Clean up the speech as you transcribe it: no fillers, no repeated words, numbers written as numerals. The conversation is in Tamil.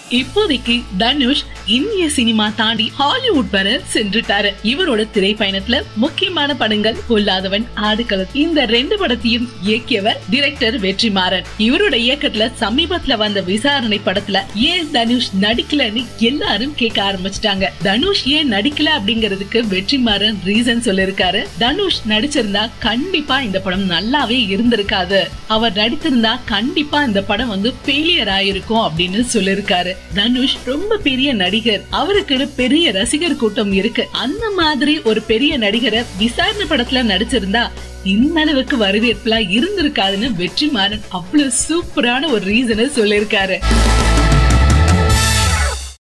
இப்போதைக்கு தனுஷ் இந்திய சினிமா தாண்டி ஹாலிவுட் வர சென்றுட்டாரு. இவரோட திரைப்பயணத்துல முக்கியமான படங்கள் பொல்லாதவன், ஆடுகளம் இந்த 2 படத்தையும் இயக்கியவர் டைரக்டர் வெற்றிமாறன். இவரோட இயக்கத்துல சமீபத்துல வந்த விசாரணை படத்துல ஏன் தனுஷ் நடிக்கலன்னு எல்லாரும் கேட்க ஆரம்பிச்சிட்டாங்க. தனுஷ் ஏன் நடிக்கல அப்படிங்கறதுக்கு வெற்றிமாறன் ரீசன் சொல்லிருக்காரு. தனுஷ் நடிச்சிருந்தா கண்டிப்பா இந்த படம் நல்லாவே இருந்திருக்காது. அவர் நடித்திருந்தா கண்டிப்பா இந்த படம் ஃபெயிலியர் ஆயிருக்கும் அப்படின்னு சொல்லிருக்காரு. தனுஷ் ரொம்ப பெரிய நடிகர், அவருக்கு பெரிய ரசிகர் கூட்டம் இருக்கு. அந்த மாதிரி ஒரு பெரிய நடிகரை விசாரணை படத்துல நடிச்சிருந்தா இந்த அளவுக்கு வரவேற்புலாம் இருந்திருக்காதுன்னு வெற்றிமாறன் அவ்வளவு சூப்பரான ஒரு ரீசனை சொல்லிருக்காரு.